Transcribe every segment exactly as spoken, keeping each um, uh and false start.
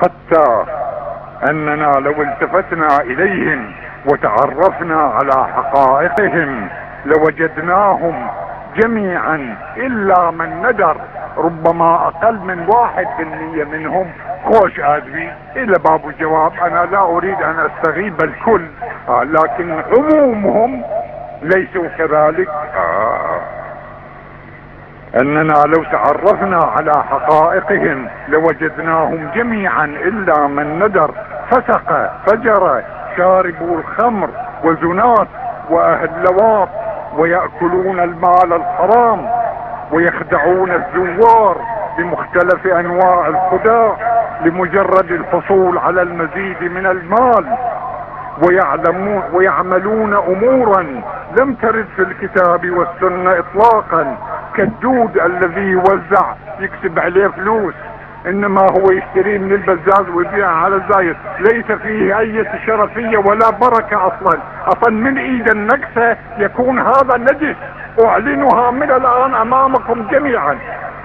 حتى اننا لو التفتنا اليهم وتعرفنا على حقائقهم لوجدناهم جميعا الا من ندر، ربما اقل من واحد في المية منهم خوش ادري الى باب الجواب. انا لا اريد ان استغيب الكل، آه لكن عمومهم ليسوا كذلك. آه اننا لو تعرفنا على حقائقهم لوجدناهم جميعا الا من ندر، فسق فجر، شاربوا الخمر وزنات واهل لواط، ويأكلون المال الحرام، ويخدعون الزوار بمختلف انواع الخداع لمجرد الحصول على المزيد من المال، ويعلمون ويعملون امورا لم ترد في الكتاب والسنة اطلاقا، كالدود الذي يوزع يكسب عليه فلوس، انما هو يشتري من البزاز ويبيعها على الزايد، ليس فيه اي شرفية ولا بركة اصلا. اصلا من ايد النكسة يكون هذا نجس، اعلنها من الان امامكم جميعا.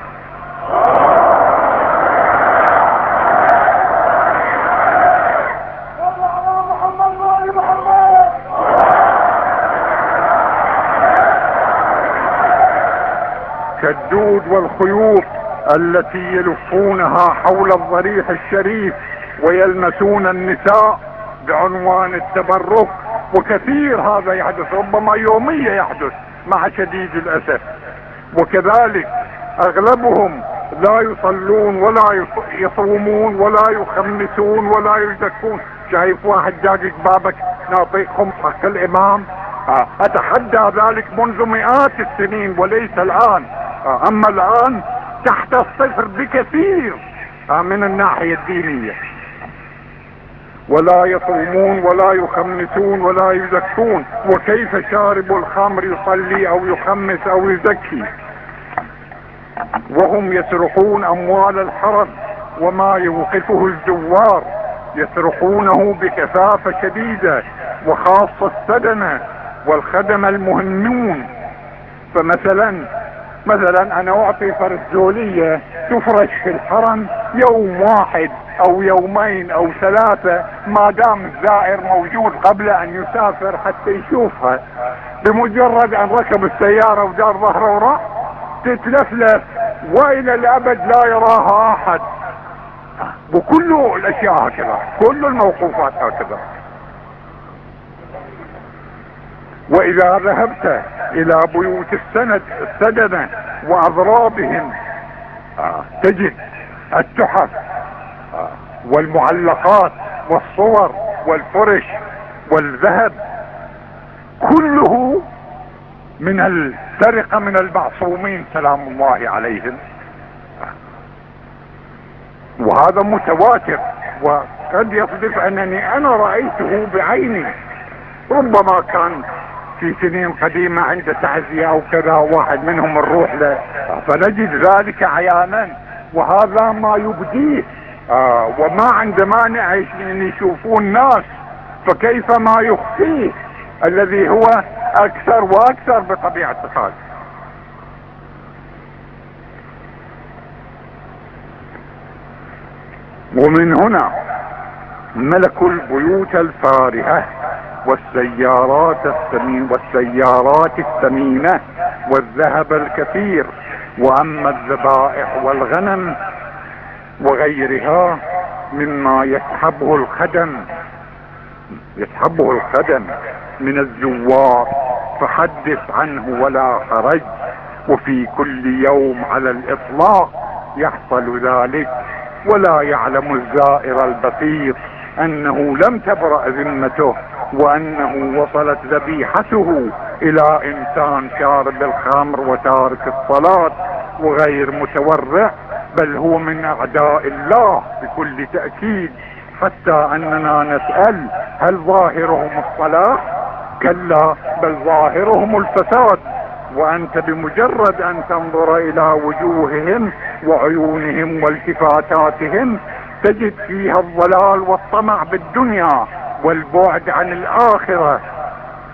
كالدود والخيوط التي يلفونها حول الضريح الشريف ويلمسون النساء بعنوان التبرك، وكثير هذا يحدث، ربما يوميا يحدث مع شديد الاسف. وكذلك اغلبهم لا يصلون ولا يصومون ولا يخمسون ولا يزكون. شايف واحد داقق بابك ناطيكم حق الامام؟ اتحدى ذلك منذ مئات السنين وليس الان. اما الان تحت الصفر بكثير من الناحية الدينية. ولا يصومون ولا يخمسون ولا يزكون، وكيف شارب الخمر يصلي او يخمس او يزكي؟ وهم يسرقون اموال الحرم وما يوقفه الزوار، يسرقونه بكثافة شديدة، وخاصة السدنة والخدم المهمون. فمثلا مثلا انا اعطي فرزولية تفرش في الحرم يوم واحد او يومين او ثلاثة، ما دام الزائر موجود قبل ان يسافر حتى يشوفها. بمجرد ان ركب السيارة ودار ظهره وراح تتلفلف والى الابد لا يراها احد. وكل الاشياء هكذا، كل الموقوفات هكذا. واذا ذهبت الى بيوت السند السدنة واضرابهم آه تجد التحف آه والمعلقات والصور والفرش والذهب كله من السرقة من المعصومين سلام الله عليهم. آه وهذا متواتر، وقد يصدف انني انا رأيته بعيني. ربما كان في سنين قديمة عند تعزية او كذا واحد منهم نروح له فنجد ذلك عيانا، وهذا ما يبديه. آه وما عند مانع ان يشوفون الناس، فكيف ما يخفيه الذي هو اكثر واكثر بطبيعة الحال. ومن هنا ملكوا البيوت الفارهة والسيارات الثمينة والسيارات الثمينة والذهب الكثير. واما الذبائح والغنم وغيرها مما يسحبه الخدم يسحبه الخدم من الزوار فحدث عنه ولا حرج. وفي كل يوم على الاطلاق يحصل ذلك، ولا يعلم الزائر البسيط انه لم تبرأ ذمته، وانه وصلت ذبيحته الى انسان شارب الخمر وتارك الصلاة وغير متورع، بل هو من اعداء الله بكل تأكيد. حتى اننا نسأل هل ظاهرهم الصلاح؟ كلا، بل ظاهرهم الفساد. وانت بمجرد ان تنظر الى وجوههم وعيونهم والتفاتاتهم تجد فيها الضلال والطمع بالدنيا والبعد عن الاخرة.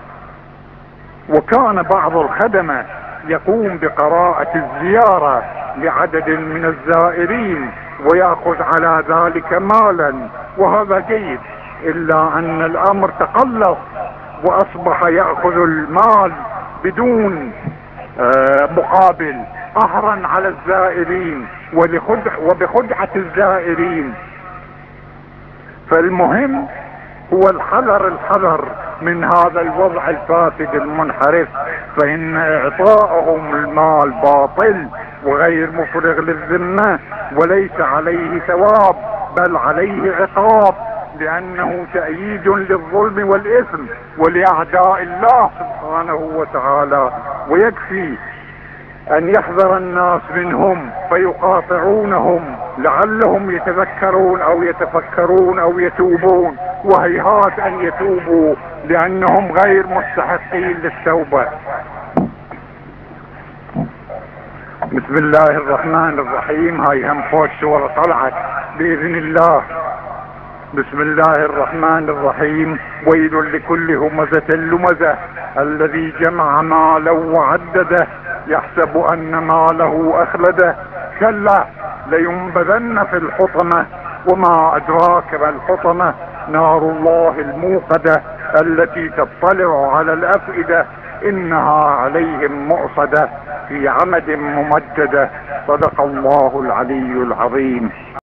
وكان بعض الخدمة يقوم بقراءة الزيارة لعدد من الزائرين ويأخذ على ذلك مالا، وهذا جيد، إلا أن الأمر تقلص وأصبح يأخذ المال بدون مقابل، قهرا على الزائرين ولخدع وبخدعة الزائرين. فالمهم هو الحذر الحذر من هذا الوضع الفاسد المنحرف، فإن إعطاءهم المال باطل وغير مفرغ للذمة، وليس عليه ثواب بل عليه عقاب، لأنه تأييد للظلم والإثم ولأعداء الله سبحانه وتعالى. ويكفي أن يحذر الناس منهم فيقاطعونهم لعلهم يتذكرون أو يتفكرون أو يتوبون، وهيهات أن يتوبوا لأنهم غير مستحقين للتوبة. بسم الله الرحمن الرحيم. هاي هم فوق صورة طلعت بإذن الله. بسم الله الرحمن الرحيم. ويل لكل همزة لمزة الذي جمع مالا وعدده يحسب أن ماله أخلده كلا لينبذن في الحطمة وما أدراك ما الحطمة نار الله الموقدة التي تطلع على الأفئدة إنها عليهم مؤصدة في عمد ممددة. صدق الله العلي العظيم.